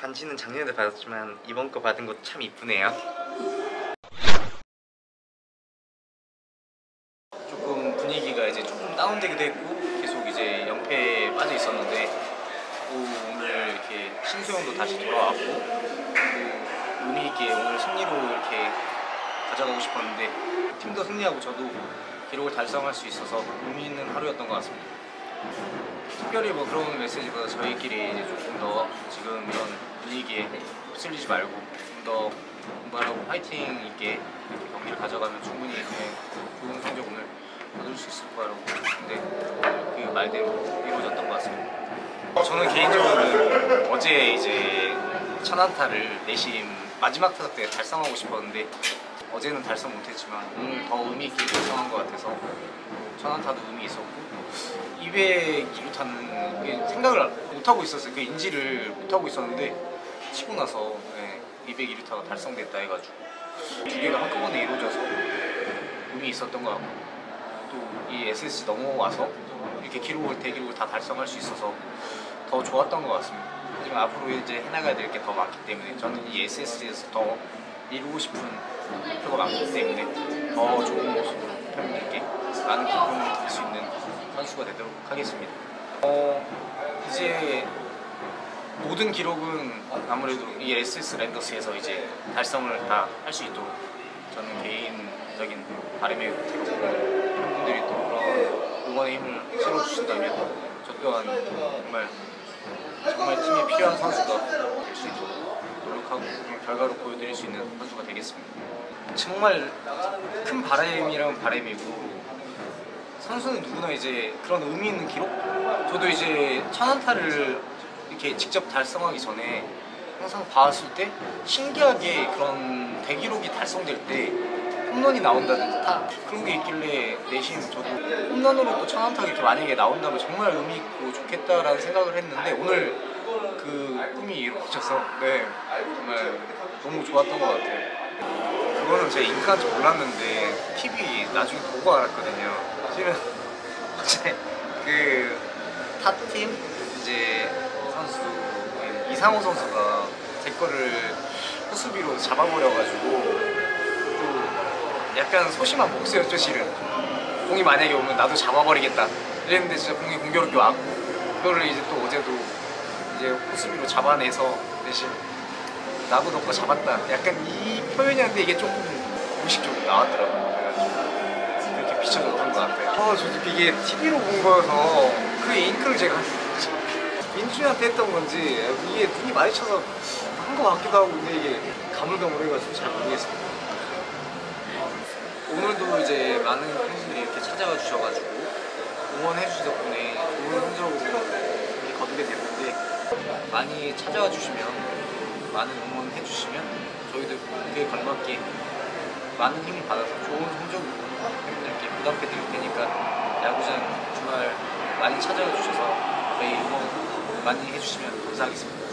반지는 작년에도 받았지만 이번 거 받은 것도 참 이쁘네요. 조금 분위기가 이제 조금 다운되기도 했고 계속 이제 연패에 빠져 있었는데 오늘 이렇게 신수영도 다시 돌아왔고 또 의미 있게 오늘 승리로 이렇게 가져가고 싶었는데 팀도 승리하고 저도 기록을 달성할 수 있어서 의미 있는 하루였던 것 같습니다. 특별히 뭐 그런 메시지보다 저희끼리 이제 조금 더 지금 이런 분위기에 휩쓸리지 말고 좀 더 공부하라고 파이팅 있게 이렇게 경기를 가져가면 충분히 좋은 성적 오늘 얻을 수 있을 거라고 근데 그 말대로 이루어졌던 것 같습니다. 저는 개인적으로는 어제 이제 천안타를 내심 마지막 타석 때 달성하고 싶었는데 어제는 달성 못했지만 오늘 더 의미 있게 달성한 것 같아서 천안타도 의미 있었고 202루타는 생각을 못하고 있었어요. 그 인지를 못하고 있었는데 치고 나서 202루타가 달성됐다 해가지고 두 개가 한꺼번에 이루어져서 의미 있었던 것 같고 또 이 SSG 넘어와서 이렇게 대기록을 다 달성할 수 있어서 더 좋았던 것 같습니다. 하지만 앞으로 이제 해나가야 될 게 더 많기 때문에 저는 이 SSG에서 더 이루고 싶은 목표가 많기 때문에 더 좋은 모습으로 팬분들께 많은 기쁨을 드릴 수 있는 선수가 되도록 하겠습니다. 이제 모든 기록은 아무래도 이 SS 랜더스에서 이제 달성을 다 할 수 있도록 저는 개인적인 바람이 들고 팬분들이 또 그런 응원의 힘을 실어주신다면 저 또한 정말 팀에 필요한 선수가 될 수 있도록 노력하고 결과로 보여드릴 수 있는 선수가 되겠습니다. 정말 큰 바람이라면 바람이고 선수는 누구나 이제 그런 의미 있는 기록? 저도 이제 천안타를 이렇게 직접 달성하기 전에 항상 봤을 때 신기하게 그런 대기록이 달성될 때 홈런이 나온다는 그런 게 있길래 내심 저도 홈런으로 또 천안타가 이렇게 만약에 나온다면 정말 의미 있고 좋겠다라는 생각을 했는데 오늘 그 꿈이 이루어져서 정말 너무 좋았던 것 같아요. 그거는 제가 잉크한지 몰랐는데 TV 나중에 보고 알았거든요. 실은 어제 그 타팀 이제 선수 이상호 선수가 제 거를 후수비로 잡아버려가지고 또 약간 소심한 복수였죠 실은. 공이 만약에 오면 나도 잡아버리겠다 이랬는데 진짜 공이 공교롭게 왔고 그거를 이제 또 어제도 이제 후수비로 잡아내서 대신 나도 너 거 잡았다 약간 이 표현이었는데 이게 조금 무의식적으로 나왔더라고요. 그래가지고 그렇게 비춰졌던 것 같아요. 저도 이게 TV로 본 거여서 그 잉크를 제가 민준이한테 했던 건지 이게 눈이 마주쳐서 한 거 같기도 하고 근데 이게 가물가물해가지고 잘 모르겠습니다. 오늘도 이제 많은 팬분들이 이렇게 찾아와 주셔가지고 응원해 주신 덕분에 좋은 성적으로 이렇게 거두게 됐는데 많이 찾아와 주시면 많은 응원해 주시면 저희도 그에 걸맞게 많은 힘을 받아서 좋은 성적으로 팬분들께 보답해 드릴 테니까 야구장 주말 많이 찾아와 주셔서 저희 응원 많이 해주시면 감사하겠습니다.